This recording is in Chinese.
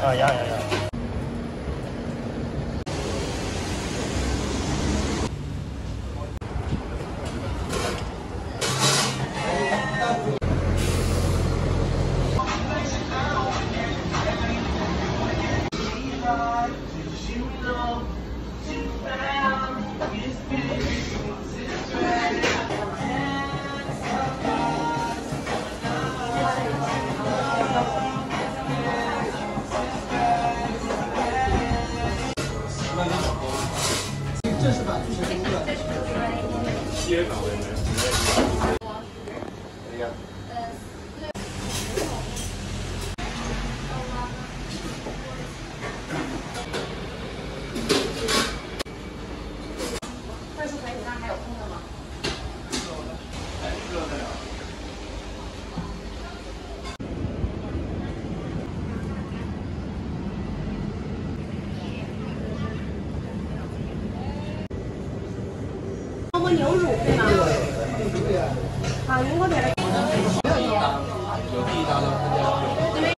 啊，要。 正式版剧情攻略。 接稿有没有？ 可以啊。 快速可以，那还有空的吗？馍馍牛乳对吗？好，您给我点了。 有第一单了。